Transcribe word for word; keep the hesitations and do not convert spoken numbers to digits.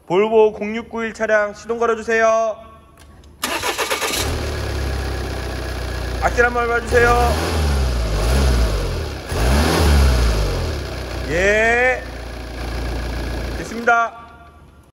볼보 공육구일 차량 시동 걸어주세요. 악셀 한번 밟아주세요. 예, 됐습니다.